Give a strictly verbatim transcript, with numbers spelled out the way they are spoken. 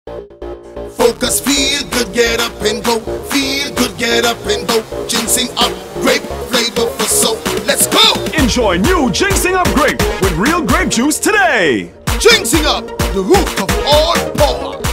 Focus, feel good, get up and go. Feel good, get up and go. Ginseng up, grape flavor for soul. Let's go! Enjoy new Ginseng up grape with real grape juice today. Ginseng up, the root of all power.